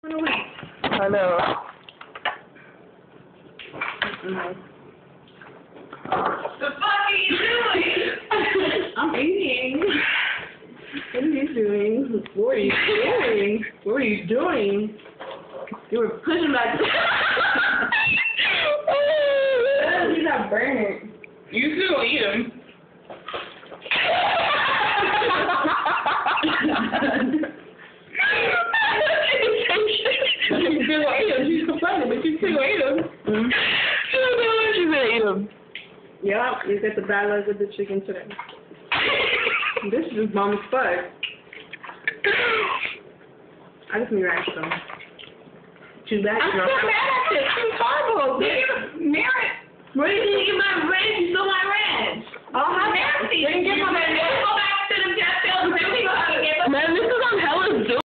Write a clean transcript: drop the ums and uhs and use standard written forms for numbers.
I know. The fuck are you doing? I'm eating. What are you doing? What are you doing? What are you doing? You were pushing back. He's not burning. You still eat them. You still gonna eat them. She's complaining, but you still gonna eat them. She's gonna eat them. Yeah, you get the bad luck with the chicken today. This is just bomb as fuck. I just need ranch though. Too bad. I'm so mad at this. It's horrible. Merit. Where did you get my ranch? You stole my ranch. Oh, how nasty. Where did you get my ranch? Go back to the jet field and see what he gonna get. Man, this is on Hella's